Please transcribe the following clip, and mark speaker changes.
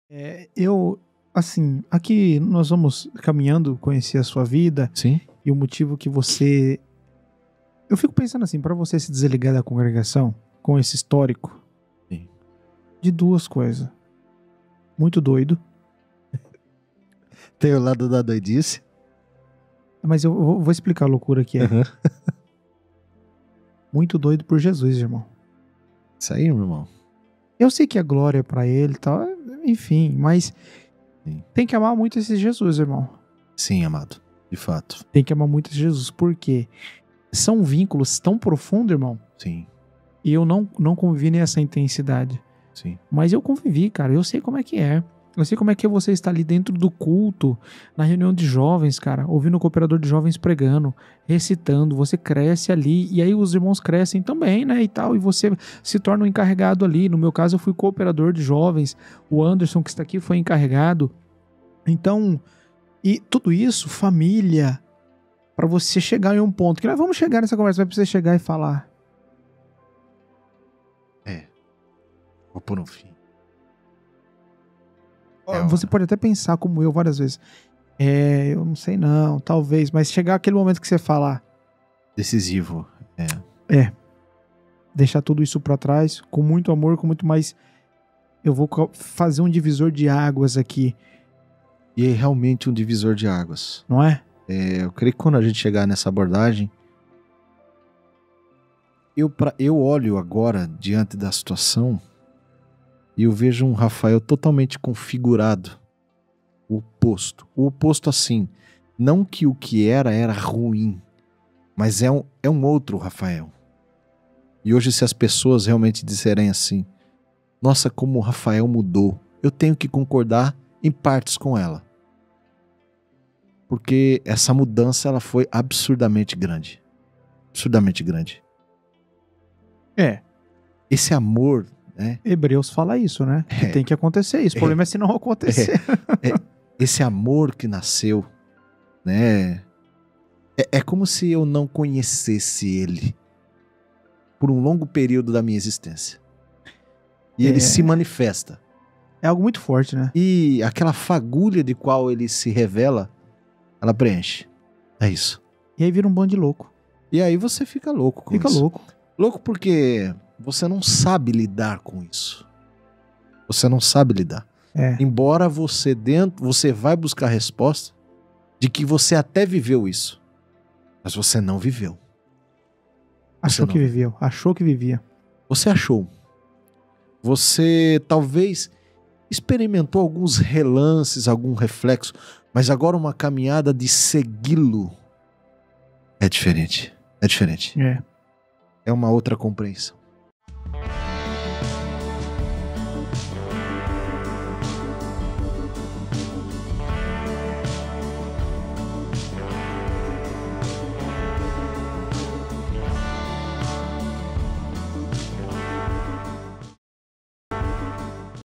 Speaker 1: Assim, aqui nós vamos caminhando, conhecer a sua vida
Speaker 2: Sim.
Speaker 1: e o motivo que você... Eu fico pensando assim, pra você se desligar da congregação com esse histórico,
Speaker 2: Sim.
Speaker 1: de duas coisas. Muito doido,
Speaker 2: Tem o lado da doidice.
Speaker 1: mas eu vou explicar a loucura que é.
Speaker 2: Uhum.
Speaker 1: Muito doido por Jesus, irmão.
Speaker 2: Isso aí, meu irmão.
Speaker 1: Eu sei que a glória é pra ele e tal, enfim, mas
Speaker 2: Sim.
Speaker 1: tem que amar muito esse Jesus, irmão.
Speaker 2: Sim, amado. De fato.
Speaker 1: Tem que amar muito esse Jesus, porque são vínculos tão profundos, irmão,
Speaker 2: Sim.
Speaker 1: e eu não convivi nessa intensidade.
Speaker 2: Sim.
Speaker 1: Mas eu convivi, cara, eu sei como é que é. Eu sei como é que é você estar ali dentro do culto, na reunião de jovens, cara, ouvindo o cooperador de jovens pregando, recitando, você cresce ali, e aí os irmãos crescem também, né, e tal, e você se torna um encarregado ali. No meu caso, eu fui cooperador de jovens, o Anderson, que está aqui, foi encarregado. Então, e tudo isso, família, pra você chegar em um ponto, que nós vamos chegar nessa conversa, vai precisar chegar e falar,
Speaker 2: Vou pôr um fim.
Speaker 1: você pode até pensar como eu várias vezes, eu não sei não, talvez, mas chegar aquele momento que você fala,
Speaker 2: Decisivo.
Speaker 1: deixar tudo isso pra trás, com muito amor, com muito mais, eu vou fazer um divisor de águas aqui,
Speaker 2: E é realmente um divisor de águas.
Speaker 1: não é?
Speaker 2: Eu creio que quando a gente chegar nessa abordagem, eu olho agora diante da situação e eu vejo um Rafael totalmente configurado. O oposto. O oposto assim, não que o que era ruim, mas é um outro Rafael. E hoje se as pessoas realmente disserem assim, nossa, como o Rafael mudou, eu tenho que concordar em partes com ela. Porque essa mudança ela foi absurdamente grande. Absurdamente grande. Esse amor, né?
Speaker 1: Hebreus fala isso, né? Que tem que acontecer isso. O problema é se não acontecer.
Speaker 2: Esse amor que nasceu, né? É como se eu não conhecesse ele por um longo período da minha existência. E ele se manifesta.
Speaker 1: É algo muito forte, né?
Speaker 2: E aquela fagulha de qual ele se revela, ela preenche. É isso.
Speaker 1: E aí vira um bando de louco.
Speaker 2: E aí você fica louco com
Speaker 1: Fica
Speaker 2: isso.
Speaker 1: louco.
Speaker 2: Louco porque você não sabe lidar com isso. Você não sabe lidar. Embora você vai buscar a resposta de que você até viveu isso. Mas você não viveu.
Speaker 1: Achou que viveu. Achou que vivia.
Speaker 2: Você achou. Você talvez experimentou alguns relances, algum reflexo, mas agora uma caminhada de segui-lo é diferente. É diferente. É uma outra compreensão.